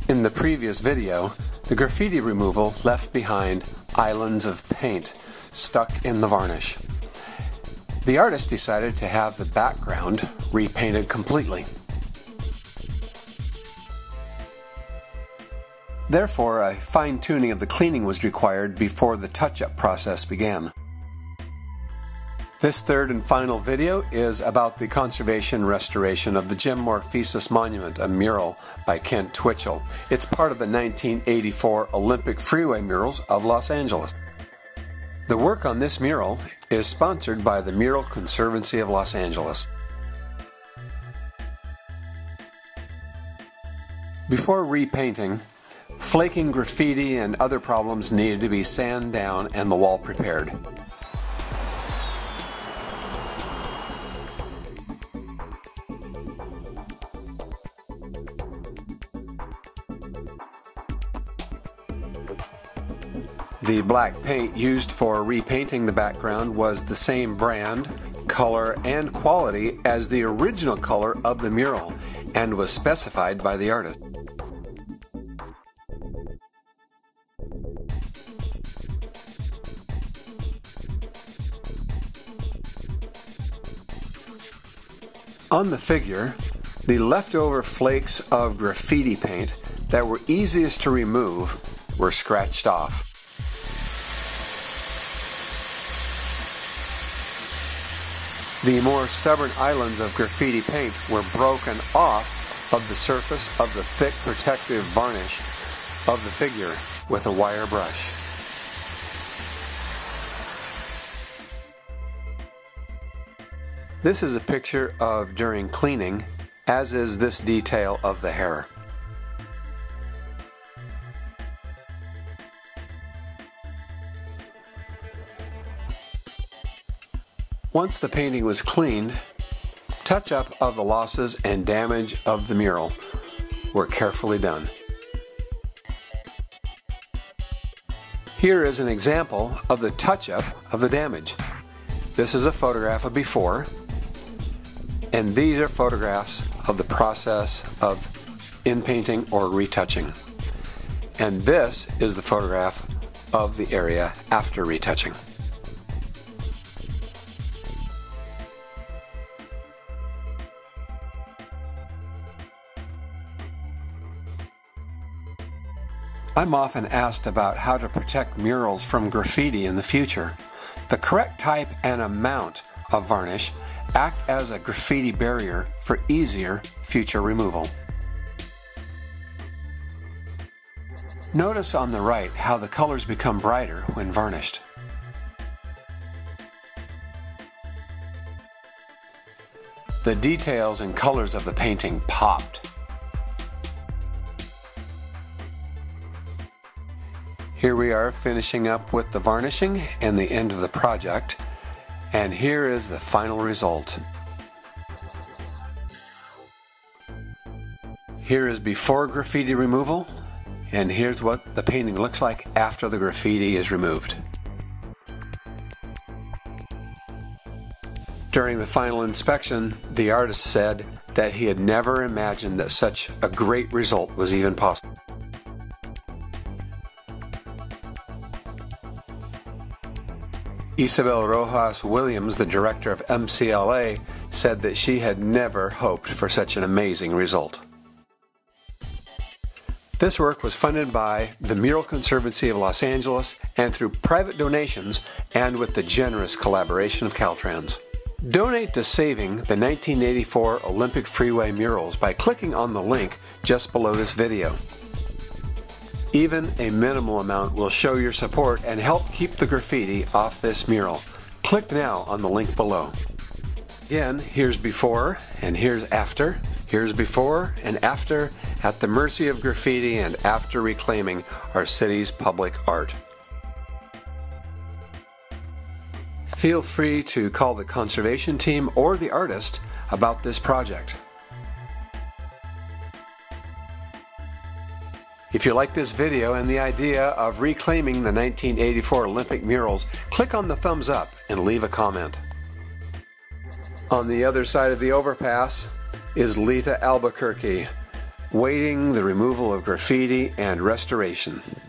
In the previous video, the graffiti removal left behind islands of paint stuck in the varnish. The artist decided to have the background repainted completely. Therefore, a fine-tuning of the cleaning was required before the touch-up process began. This third and final video is about the conservation restoration of the Jim Morphesis Monument, a mural by Kent Twitchell. It's part of the 1984 Olympic Freeway murals of Los Angeles. The work on this mural is sponsored by the Mural Conservancy of Los Angeles. Before repainting, flaking graffiti and other problems needed to be sanded down and the wall prepared. The black paint used for repainting the background was the same brand, color, and quality as the original color of the mural and was specified by the artist. On the figure, the leftover flakes of graffiti paint that were easiest to remove were scratched off. The more stubborn islands of graffiti paint were broken off of the surface of the thick protective varnish of the figure with a wire brush. This is a picture of during cleaning, as is this detail of the hair. Once the painting was cleaned, touch-up of the losses and damage of the mural were carefully done. Here is an example of the touch-up of the damage. This is a photograph of before, and these are photographs of the process of in-painting or retouching. And this is the photograph of the area after retouching. I'm often asked about how to protect murals from graffiti in the future. The correct type and amount of varnish act as a graffiti barrier for easier future removal. Notice on the right how the colors become brighter when varnished. The details and colors of the painting popped. Here we are finishing up with the varnishing and the end of the project, and here is the final result. Here is before graffiti removal, and here's what the painting looks like after the graffiti is removed. During the final inspection, the artist said that he had never imagined that such a great result was even possible. Isabel Rojas Williams, the director of MCLA, said that she had never hoped for such an amazing result. This work was funded by the Mural Conservancy of Los Angeles and through private donations and with the generous collaboration of Caltrans. Donate to saving the 1984 Olympic Freeway murals by clicking on the link just below this video. Even a minimal amount will show your support and help keep the graffiti off this mural. Click now on the link below. Again, here's before and here's after. Here's before and after at the mercy of graffiti and after reclaiming our city's public art. Feel free to call the conservation team or the artist about this project. If you like this video and the idea of reclaiming the 1984 Olympic murals, click on the thumbs up and leave a comment. On the other side of the overpass is Lita Albuquerque, waiting the removal of graffiti and restoration.